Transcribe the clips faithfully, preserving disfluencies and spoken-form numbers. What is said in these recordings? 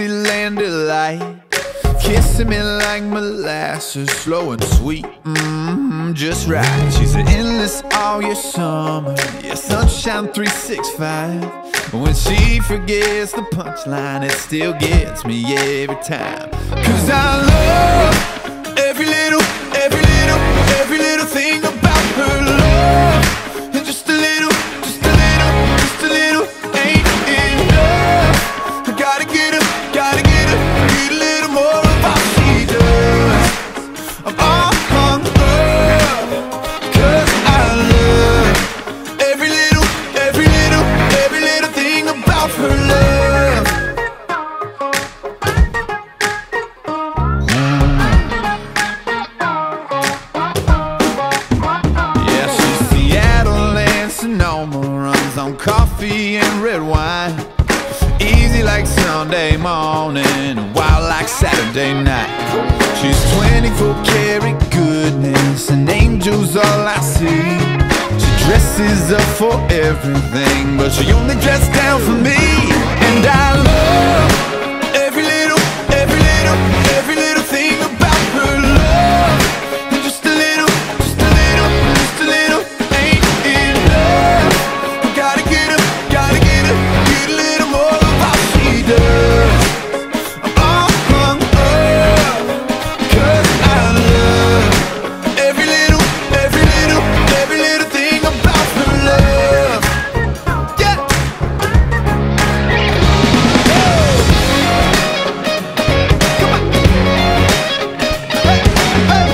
Dixieland delight, kissing me like molasses, slow and sweet, mmm, just right. She's an endless all year summer, yeah, sunshine three sixty-five. When she forgets the punchline, it still gets me every time. Cause I love every little, every little, every little thing about her love. And just a little, just a little, just a little ain't enough. I gotta get her, gotta get her, get a little more of all she does. I'm all hung up, cause I love every little, every little, every little thing about her love. Yeah, she's Seattle and Sonoma, runs on coffee and red wine. Easy like Sunday morning, wild like Saturday night. She's twenty-four karat goodness, and angels all I see. She dresses up for everything, but she only dressed down for me. And I love every little, every little, every little thing about her love. And just a little, just a little, just a little ain't enough. I gotta get her, gotta get her, get a little more of all she does. I'm all hung up, cause I love every little, every little, every little thing about her love. Yeah. Come on. Hey, hey.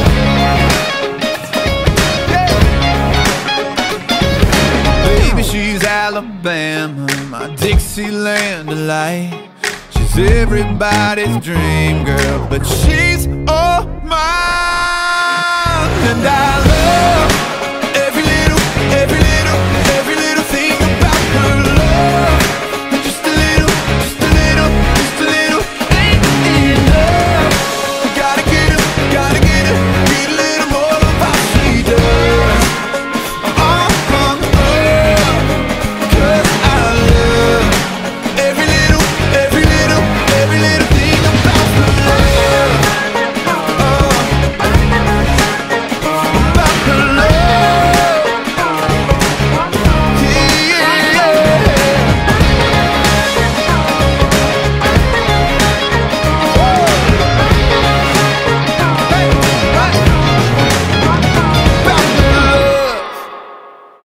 Yeah. Baby, she's Alabama, my Dixieland delight. She's everybody's dream girl, but she's all mine. And I love